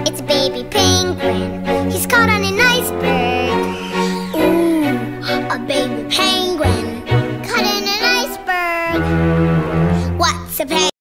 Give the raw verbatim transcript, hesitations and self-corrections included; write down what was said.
It's a baby penguin. He's caught on an iceberg. Ooh, a baby penguin caught in an iceberg. What's a penguin?